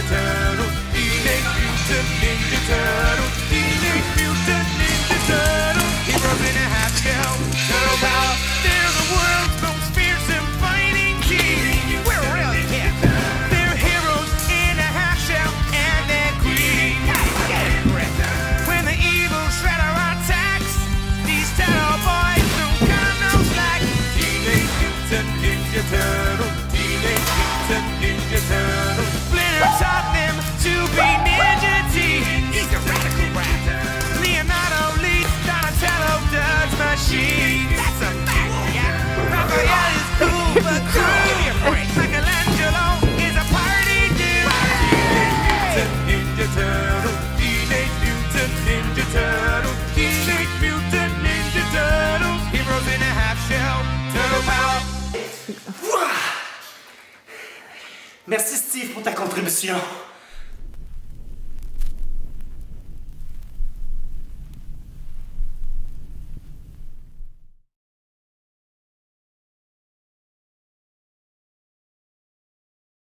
Turtles, Teenage Mutant Ninja Turtles, Teenage Mutant Ninja Turtles, heroes in a half shell, turtle power. They're the world's most fearsome fighting team. We're really hip. They're heroes in a half shell, and they're green. When the evil Shredder attacks, these turtle boys don't cut no slack. Teenage Mutant Ninja Turtles, Teenage Mutant Ninja Turtles. Splinter taught them to be ninja team. He's a radical rat. Leonardo leads, Donatello does machines. That's a fact, yeah. Raphael is cool but cruel. Michelangelo is a party dude. Teenage Mutant Ninja Turtles, Teenage Mutant Ninja Turtles, Teenage Mutant Ninja Turtles, heroes in a half shell, turtle power. Merci Steve pour ta contribution.